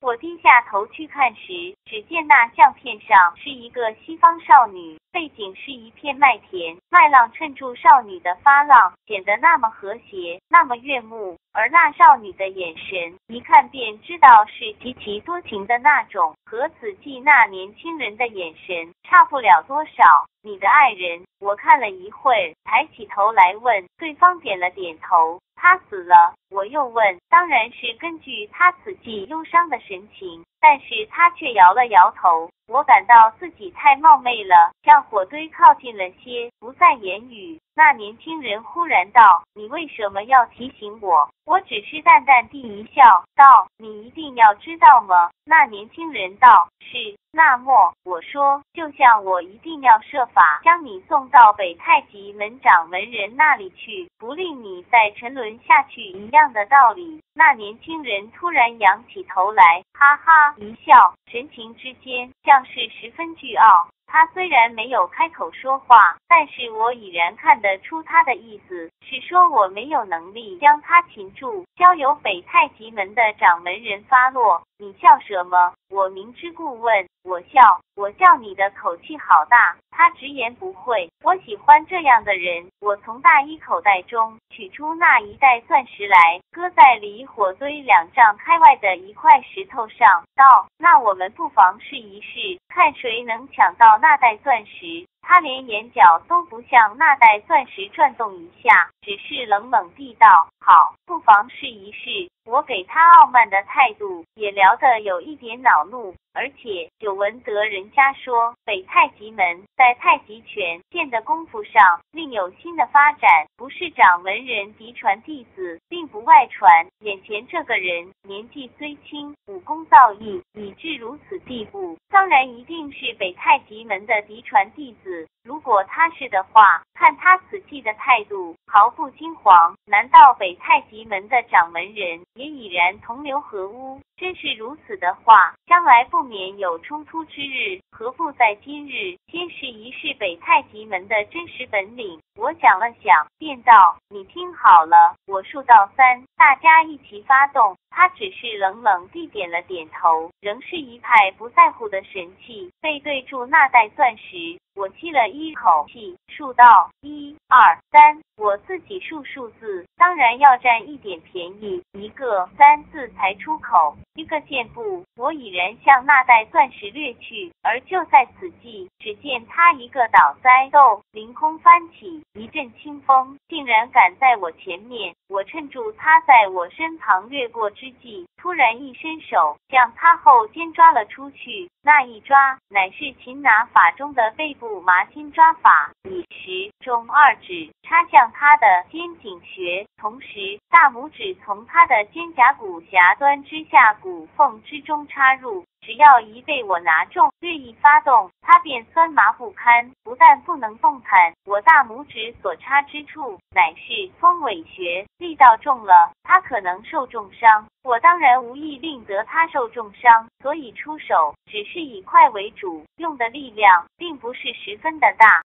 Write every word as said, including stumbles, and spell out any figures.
我低下头去看时，只见那相片上是一个西方少女，背景是一片麦田，麦浪衬住少女的发浪，显得那么和谐，那么悦目。而那少女的眼神，一看便知道是极其多情的那种，和子季那年轻人的眼神差不了多少。你的爱人？我看了一会，抬起头来问，对方点了点头。他死了。我又问，当然是根据他此际忧伤的神情，但是他却摇了摇头。我感到自己太冒昧了，向火堆靠近了些，不再言语。那年轻人忽然道，你为什么要提醒我？我只是淡淡地一笑，道，你一定要知道吗？那年轻人道，是。那么，我说，就像我一定要设法将你送到北太极门掌门人那里去，不令你再沉沦下去一样的道理。那年轻人突然仰起头来，哈哈一笑，神情之间像是十分倨傲。他虽然没有开口说话，但是我已然看得出他的意思是说我没有能力将他擒住，交由北太极门的掌门人发落。你笑什么？我明知故问。我笑，我笑你的口气好大。他直言不讳，我喜欢这样的人。我从大衣口袋中取出那一袋钻石来，搁在离火堆两丈开外的一块石头上，道，那我们不妨试一试，看谁能抢到那袋钻石。他连眼角都不向那袋钻石转动一下，只是冷冷地道，好，不妨试一试。我给他傲慢的态度也聊得有一点恼怒，而且久闻得人家说北太极门在太极拳剑的功夫上另有新的发展，不是掌门人嫡传弟子，并不外传。眼前这个人年纪虽轻，武功造诣已至如此地步，当然一定是北太极门的嫡传弟子。如果他是的话，看他此际的态度，毫不惊惶，难道北太极门的掌门人也已然同流合污？真是如此的话，将来不免有冲突之日，何不在今日先试一试北太极门的真实本领？我想了想，便道，你听好了，我数到三，大家一起发动。他只是冷冷地点了点头，仍是一派不在乎的神气，背对住那袋钻石。我吸了一口气，数到一、二、三，我自己数数字，当然要占一点便宜。一个三字才出口，一个箭步，我已然向那袋钻石掠去。而就在此际，只见他一个倒栽斗，凌空翻起，一阵清风，竟然赶在我前面。我趁住他在我身旁掠过之际，突然一伸手，将他后肩抓了出去。那一抓，乃是擒拿法中的背部麻筋抓法，以食、中二指插向他的肩颈穴，同时大拇指从他的肩胛骨匣端之下骨缝之中插入。只要一被我拿中，略一发动，他便酸麻不堪，不但不能动弹，我大拇指所插之处乃是风尾穴，力道重了，他可能受重伤。我当然无意令得他受重伤，所以出手只是以快为主，用的力量并不是十分的大。